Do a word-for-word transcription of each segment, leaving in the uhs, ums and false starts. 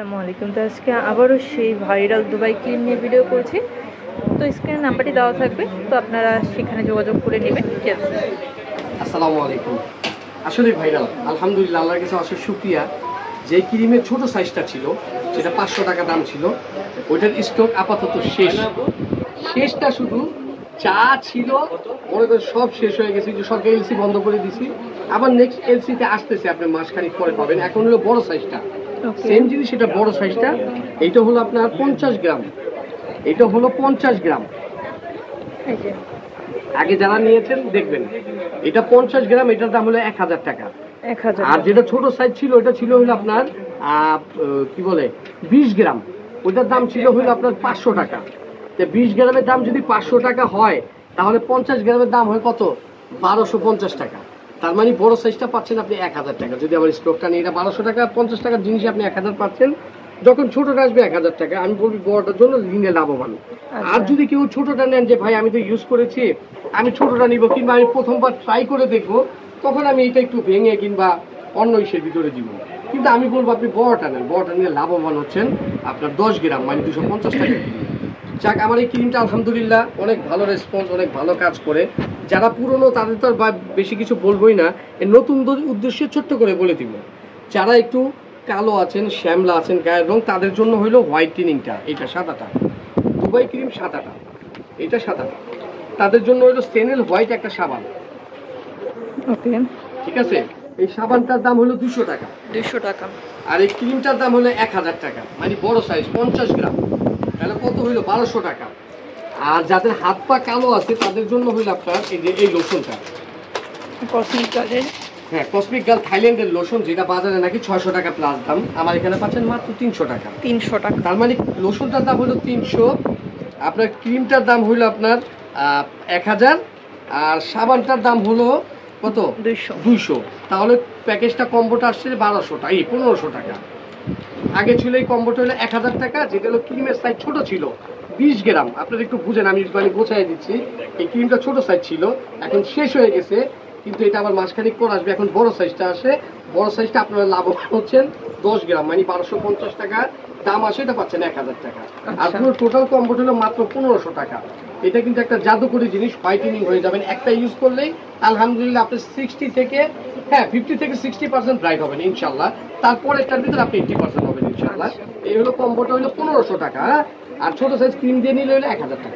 আসসালামু আলাইকুম। তো আজকে আবারও সেই ভাইরাল দুবাই ক্রিম নিয়ে ভিডিও করছি। তো স্ক্রিনে নাম্বারটি দেওয়া থাকবে, তো আপনারা সেখানে যোগাযোগ করে নেবেন। আসসালামু আলাইকুম। আসলে ভাইরাল, আলহামদুলিল্লাহ, আল্লাহর কাছে অশেষ শুকরিয়া। যে ক্রিমের ছোট সাইজটা ছিল সেটা পাঁচশো টাকা দাম ছিল, ওইটার স্টক আপাতত শেষ। শেষটা শুধু চা ছিল মনে করেন সব শেষ হয়ে গেছে, যে সরকারি এলসি বন্ধ করে দিছি। আবার নেক্সট এলসিতে আসতেছে, আপনি মাসখানিক পরে পাবেন। এখন হলো বড় সাইজটা, সেম জিনিস, এটা বড় সাইজটা। এইটা হলো আপনার পঞ্চাশ গ্রাম, এটা হলো পঞ্চাশ গ্রাম। আগে যারা নিয়েছেন দেখবেন, এটা পঞ্চাশ গ্রাম, এটার দাম হলো এক হাজার টাকা। আর যেটা ছোট সাইজ ছিল ওটা ছিল হলো আপনার কি বলে বিশ গ্রাম, ওটার দাম ছিল হলো আপনার পাঁচশো টাকা। তো বিশ গ্রামের দাম যদি পাঁচশো টাকা হয়, তাহলে পঞ্চাশ গ্রামের দাম হয় কত? বারোশো পঞ্চাশ টাকা। তার মানে বড় সাইজটা পাচ্ছেন আপনি এক হাজার টাকা। যদি আমার স্টকটা নিয়ে এটা বারোশো টাকা, পঞ্চাশ টাকার জিনিস আপনি এক হাজার পাচ্ছেন। যখন ছোটটা আসবে এক হাজার টাকা, আমি বলবি বড়টার জন্য ঋণে লাভবান। আর যদি কেউ ছোটটা নেন, যে ভাই আমি তো ইউজ করেছি, আমি ছোটটা নিব, কিংবা আমি প্রথমবার ট্রাই করে দেখবো, তখন আমি এটা একটু ভেঙে কিংবা অন্য ইসের ভিতরে দিব। কিন্তু আমি বলবো আপনি বড়টা নেন, বড়টা নিয়ে লাভবান হচ্ছেন। আপনার দশ গ্রাম মানে দুশো পঞ্চাশ টাকা কিলো। যাক, আমার এই ক্রিমটা আলহামদুলিল্লাহ অনেক ভালো রেসপন্স, অনেক ভালো কাজ করে। যারা পুরনো তাদের তো আর বেশি কিছু বলবোই না, এর নতুন উদ্দেশ্যে ছোট্ট করে বলে দিব। যারা একটু কালো আছেন, শ্যামলা আছেন গায়ের রং, তাদের জন্য হইলো হোয়াইটেনিংটা, এটা সাদাটা, দুবাই ক্রিম সাদাটা, এটা সাদাটা। তাদের জন্য হইলো স্টেনেল হোয়াইট একটা সাবান। ওকে, ঠিক আছে। এই সাবানটার দাম হলো দুশো টাকা, দুশো টাকা। আর এই ক্রিমটার দাম হলো এক হাজার টাকা, মানে বড় সাইজ পঞ্চাশ গ্রাম, তাহলে কত হইলো? বারোশো টাকা। আর যাদের হাত পা কালো আছে তাদের জন্য হইলো আপনার এই যে এই লোশনটা, কসমিক গার্লের, হ্যাঁ কসমিক গার্ল থাইল্যান্ডের লোশন, যেটা বাজারে নাকি ছয়শো টাকা প্লাস দাম, আমার এখানে পাচ্ছেন মাত্র তিনশো টাকা। তিনশো টাকা, তার মানে লোশনটার দাম হলো তিনশো, আপনার ক্রিমটার দাম হইলো আপনার এক হাজার, আর সাবানটার দাম হলো কত? দুইশো দুইশো। তাহলে প্যাকেজটা কম্বোটা আসছে বারোশোটা, এই পনেরোশো টাকা। আগে ছিল এই কম্বোটা হলো এক হাজার টাকা, যেটা হলো ক্রিমের সাইজ ছোট ছিল বিশ গ্রাম। আপনারা একটু বুঝেন, আমি মানে গোছাই দিচ্ছি। এই ক্রিমটা ছোট সাইজ ছিল, এখন শেষ হয়ে গেছে, কিন্তু এটা আবার মাসখানিক পর আসবে। এখন বড় সাইজটা আসে, বড় সাইজটা আপনারা লাভবান হচ্ছেন। দশ গ্রাম মানে বারোশো পঞ্চাশ টাকা দাম আসে, এটা পাচ্ছেন এক হাজার টাকা। আর পুরো টোটাল কম্বোটা হলো মাত্র পনেরোশো টাকা। এটা কিন্তু একটা জাদুকরী জিনিস, হোয়াইটেনিং হয়ে যাবেন একটা ইউজ করলেই। আলহামদুলিল্লাহ আপনি সিক্সটি থেকে হ্যাঁ ফিফটি থেকে সিক্সটি পার্সেন্ট ব্রাইট হবেন ইনশাল্লাহ। তারপর একটার ভিতরে আপনি এইটি পার্সেন্ট হবেন ইনশাল্লাহ। এই হলো কম্বোটা হলো পনেরোশো টাকা, আর ছোট সাইজ ক্রিম দিয়ে নিলে হলো এক হাজার টাকা।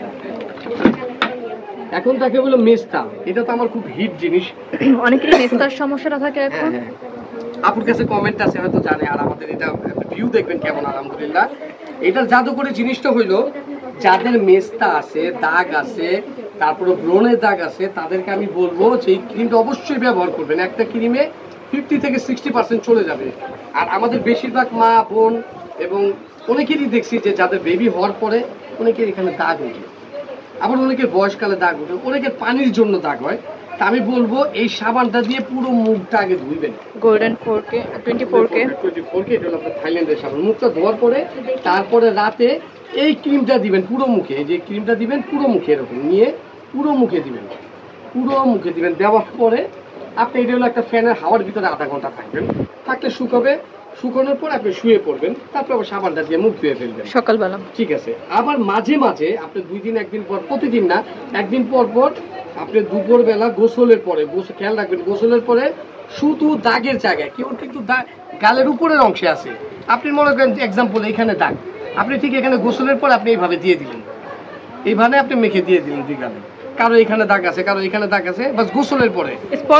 এখন তাকে বলো মেস্তা, এটা তো আমার খুব হিট জিনিস। অনেকেরই মেস্তার সমস্যাটা থাকে এখন। আপুর কাছে কমেন্ট আছে, হয়তো জানে। আর আমাদের এটা ভিউ দেখবেন কেমন, আলহামদুলিল্লাহ। এটার জাদুকরী জিনিসটা হইলো, যাদের মেস্তা আছে, দাগ আছে, তারপরে ব্রণের দাগ আছে, তাদেরকে আমি বলবো যে এই ক্রিমটা অবশ্যই ব্যবহার করবেন। একটা ক্রিমে ফিফটি থেকে সিক্সটি পার্সেন্ট চলে যাবে। আর আমাদের বেশিরভাগ মা বোন এবং অনেকেরই দেখছি যে যাদের বেবি হওয়ার পরে অনেকের এখানে দাগ ওঠে, আবার অনেকের বয়সকালে দাগ ওঠে, অনেকের পানির জন্য দাগ হয়। তা আমি বলবো এই সাবানটা দিয়ে পুরো মুখটা আগে ধুইবেন। Golden four K twenty four K twenty four K এটা হলো আপনার থাইল্যান্ডের সাবান। মুখটা ধোয়ার পরে তারপরে রাতে এই ক্রিমটা দিবেন পুরো মুখে। এই যে ক্রিমটা দিবেন পুরো মুখে, এরকম নিয়ে পুরো মুখে দিবেন, পুরো মুখে দিবেন। দেওয়ার পরে আপনি এটা হলো একটা ফ্যানের হাওয়ার ভিতরে আধা ঘন্টা থাকবেন, থাকলে শুকাবে। শুকানোর পর আপনি শুয়ে পড়বেন, তারপর আবার সাবানটা দিয়ে মুখ ধুয়ে ফেলবেন সকালবেলা। ঠিক আছে। আবার মাঝে মাঝে আপনি দুই দিন একদিন পর, প্রতিদিন না, একদিন পর পর আপনি দুপুরবেলা গোসলের পরে, খেয়াল রাখবেন গোসলের পরে শুধু দাগের জায়গায়, কেউ কিন্তু গালের উপরের অংশে আছে, আপনি মনে করেন এক্সাম্পল এখানে দাগ, আপনি ঠিক এখানে গোসলের পর আপনি এইভাবে দিয়ে দিলেন, এইভাবে আপনি মেখে দিয়ে দিলেন দুই গালে। কারো এখানে দাগ আছে, কারো এখানে দাগ আছে, বাস গোসলের পরে,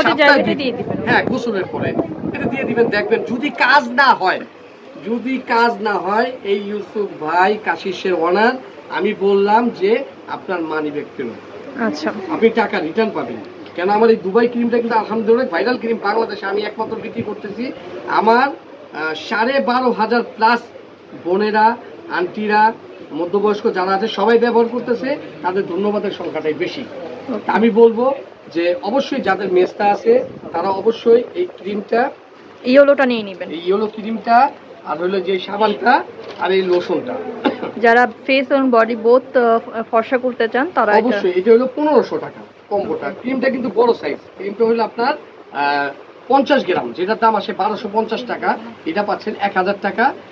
হ্যাঁ গোসলের পরে এটা দিয়ে দিবেন। দেখবেন যদি কাজ না হয়, যদি কাজ না হয়, এই ইউসুফ ভাই কাশিসের ওনার, আমি বললাম যে আপনার মানি ব্যাক পেমেন্ট, আচ্ছা আপনি টাকা রিটার্ন পাবেন। কেন আমার এই দুবাই ক্রিমটা কিন্তু আলহামদুলিল্লাহ ভাইরাল ক্রিম, বাংলাদেশে আমি একমাত্র বিক্রি করতেছি। আমার সাড়ে বারো হাজার প্লাস বোনেরা, আন্টিরা, মধ্যবয়স্ক যারা আছে সবাই ব্যবহার করতেছে, তাদের ধন্যবাদের সংখ্যাটাই বেশি। আমি বলবো যে অবশ্যই যাদের মেস্তা আছে তারা অবশ্যই এই ক্রিমটা, ইয়েলোটা নিয়ে নেবেন, এই ইয়েলো ক্রিমটা, আর হলো যে সাবানটা, আর এই লোশনটা। যারা ফেস এবং বডি বোথ ফর্সা করতে চান তারা অবশ্যই। এটা হলো পনেরোশো টাকা কম্বোটা। ক্রিমটা কিন্তু বড় সাইজ, ক্রিমটা হলো আপনার পঞ্চাশ গ্রাম, যেটার দাম আসে বারোশো পঞ্চাশ টাকা, এটা পাচ্ছেন এক হাজার টাকা।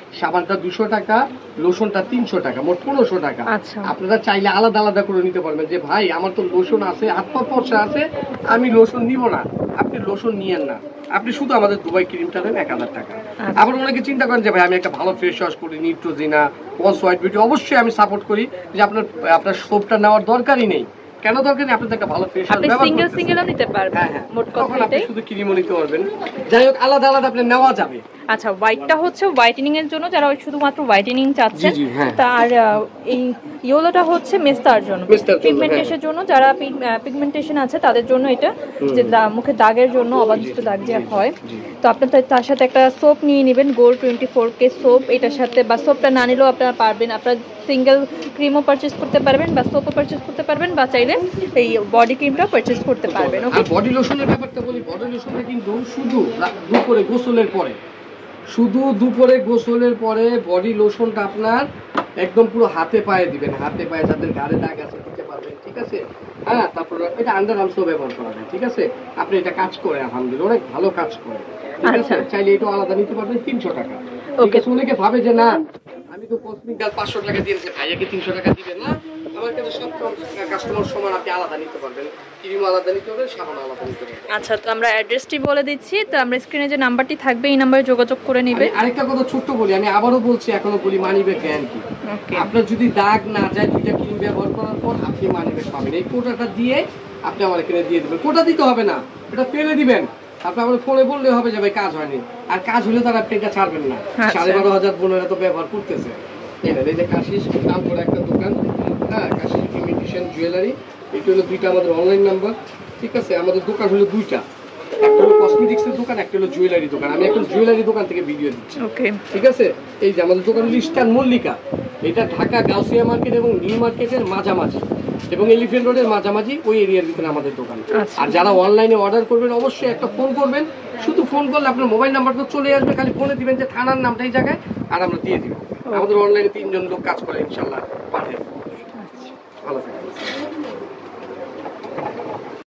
সাবানটা দুশো টাকা, লোশনটা তিনশো টাকা, মোট পনেরোশো টাকা। আচ্ছা, আপনারা চাইলে আলাদা আলাদা করে নিতে পারবেন যে ভাই আমার তো লোশন আছে, হাত পা ফর্সা আছে, আমি লোশন নিব না, আপনি লোশন নিয়েন না, আপনি শুধু আমাদের দুবাই ক্রিমটা নেন এক হাজার টাকা। আবার অনেকে চিন্তা করেন যে ভাই আমি একটা ভালো ফেস ওয়াশ করি, নিউট্রোজিনা, পলস হোয়াইট বিউটি, অবশ্যই আমি সাপোর্ট করি যে আপনার আপনার সোপটা নেওয়ার দরকারই নেই। কেন দরকার নেই? আপনাদের একটা ভালো ফেস ওয়াশ ব্যবহার সিঙ্গেল সিঙ্গেলও নিতে পারবেন। হ্যাঁ হ্যাঁ, মোট কথা আপনি শুধু ক্রিমও নিতে পারবেন। যাই হোক, আলাদা আলাদা আপনি নেওয়া যাবে। আচ্ছা, হোয়াইটটা হচ্ছে হোয়াইটেনিং এর জন্য, যারা শুধুমাত্র হোয়াইটেনিং চাচ্ছেন। তার এই ইয়েলোটা হচ্ছে মেস্তার জন্য, পিগমেন্টেশনের জন্য, যারা পিগমেন্টেশন আছে তাদের জন্য এটা, যে মুখে দাগের জন্য, অবাঞ্ছিত দাগ যে হয়। তো আপনার তার সাথে একটা সোপ নিয়ে নেবেন, gold twenty four K soap. এটার সাথে বা সোপটা না নিলেও আপনারা পারবেন, আপনার সিঙ্গেল ক্রিমও পারচেজ করতে পারবেন বা সোপও পারচেজ করতে পারবেন, বা চাইলে এই বডি ক্রিমটাও পারচেজ করতে পারবেন। ওকে, আর বডি লোশনের ব্যাপারটা বলি, বডি লোশনটা কিন্তু শুধু দুপুরে গোসলের পরে, শুধু দুপুরে গোসলের পরে বডি লোশনটা আপনার একদম পুরো হাতে পায়ে দিবেন, হাতে পায়ে যাদের গাড়ে দাগ আছে দিতে পারবেন, ঠিক আছে। হ্যাঁ, তারপর এটা আন্ডার আর্মসও ব্যবহার করা যায়, ঠিক আছে। আপনি এটা কাজ করে আলহামদুলিল্লাহ, অনেক ভালো কাজ করে, ঠিক আছে। চাইলে এটা আলাদা নিতে পারবেন তিনশো টাকা। ওকে, অনেকে ভাবে যে না আমি তো কসমিক ডাল পাঁচশো টাকা দিয়েছে, ভাইয়াকে তিনশো টাকা দিবেন না। আমার কাছে সব কাস্টমার সমান, আপনি আলাদা নিতে পারবেন, ক্রিম আলাদা নিতে পারবেন, সাবান আলাদা নিতে পারবেন। আচ্ছা, তো আমরা অ্যাড্রেসটি বলে দিচ্ছি, তো আমরা স্ক্রিনে যে নাম্বারটি থাকবে এই নাম্বারে যোগাযোগ করে নেবেন। আরেকটা কথা ছোট্ট বলি, আমি আবারও বলছি, এখনো বলি, মানি ব্যাগ গ্যারান্টি। আপনার যদি দাগ না যায় দুইটা ক্রিম ব্যবহার করার পর, আপনি মানি ব্যাগ পাবেন। এই কোটাটা দিয়ে আপনি আমার এখানে দিয়ে দেবেন, কোটা দিতে হবে না, এটা ফেলে দিবেন। আপনি আমার ফোনে বললে হবে যে ভাই কাজ হয়নি, আর কাজ হলে তারা আপনি এটা ছাড়বেন না। সাড়ে বারো হাজার বোনেরা তো ব্যবহার করতেছে। এই যে কাশিস নাম করে একটা দোকান, হ্যাঁ, কাশিস ইমিটেশন জুয়েলারি, এটা হলো দুইটা আমাদের অনলাইন নাম্বার, ঠিক আছে। আমাদের দোকান হলো দুইটা, একটা হলো কসমেটিক্সের দোকান, একটা হলো জুয়েলারি দোকান। আমি এখন জুয়েলারি দোকান থেকে ভিডিও দিচ্ছি, ওকে, ঠিক আছে। এই যে আমাদের দোকান হলো ইস্টার্ন মল্লিকা, এটা ঢাকা গাউসিয়া মার্কেট এবং নিউ মার্কেটের মাঝামাঝি এবং এলিফ্যান্ট রোডের মাঝামাঝি, ওই এরিয়ার ভিতরে আমাদের দোকান। আর যারা অনলাইনে অর্ডার করবেন অবশ্যই একটা ফোন করবেন, শুধু ফোন করলে আপনার মোবাইল নাম্বারটা চলে আসবে, খালি ফোনে দিবেন যে থানার নামটা এই জায়গায়, আর আমরা দিয়ে দিব। আমাদের অনলাইনে তিনজন লোক কাজ করে, ইনশাল্লাহ পাঠিয়ে। ভালো থাকবেন।